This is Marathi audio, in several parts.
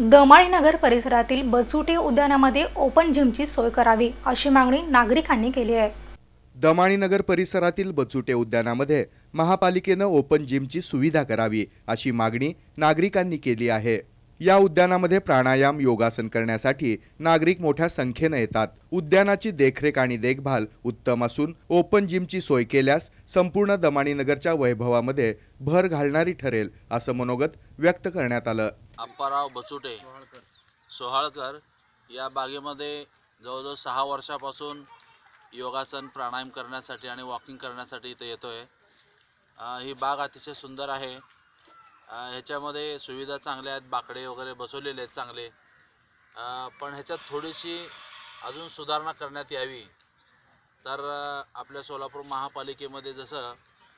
दमाणी नगर परिसरातील बचुटे उद्यानामध्ये ओपन जिमची सोय करावी अशी मागणी नागरिकांनी केली आहे। दमाणी नगर परिसरातील बचुटे उद्यानामध्ये महापालिकेने ओपन जिमची सुविधा करावी अशी मागणी नागरिकांनी केली आहे। या उद्यानामध्ये प्राणायाम योगासन करण्यासाठी नागरिक मोठ्या संख्येने येतात। उद्यानाची देखरेख आणि देखभाल उत्तम असून ओपन जिमची सोय केल्यास संपूर्ण दमाणी नगरच्या वैभवामध्ये भर घालणारी ठरेल असं मनोगत व्यक्त करण्यात आलं। अप्पाराव बचुटे सोहाळकर या बागेमध्ये जवळजवळ 6 वर्षापासून योगासन प्राणायाम करण्यासाठी आणि वॉकिंग करण्यासाठी इथे येतोय। ही बाग अतिशय सुंदर आहे। ह्याच्यामध्ये सुविधा चांगल्या आहेत, बाकडे वगैरे बसवलेले आहेत चांगले, पण ह्याच्यात थोडीशी अजून सुधारणा करण्यात यावी। तर आपल्या सोलापूर महापालिकेमध्ये जसं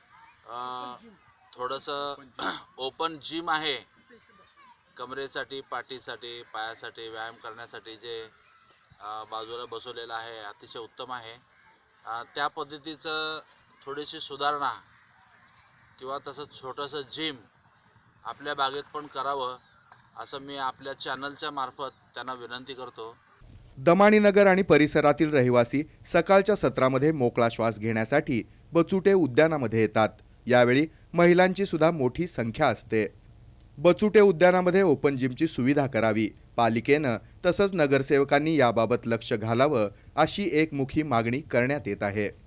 थोडंसं ओपन जिम आहे, कमरेसाठी, पाठीसाठी, पायासाठी व्यायाम करण्यासाठी जे बाजूला बसवलेलं आहे अतिशय उत्तम आहे। त्या पद्धतीचं थोडीशी सुधारणा किंवा तसं छोटंसं जिम आपल्या बागेत पण करावं असं मी आपल्या चॅनलच्या मार्फत त्यांना विनंती करतो। दमाणी नगर आणि परिसरातील रहिवासी सकाळच्या सत्रामध्ये मोकळा श्वास घेण्यासाठी बचुटे उद्यानामध्ये येतात। यावेळी महिलांची सुद्धा मोठी संख्या असते। बचुटे उद्यानामध्ये ओपन जिमची सुविधा करावी, पालिकेनं तसंच नगरसेवकांनी याबाबत लक्ष घालावं अशी एकमुखी मागणी करण्यात येत आहे।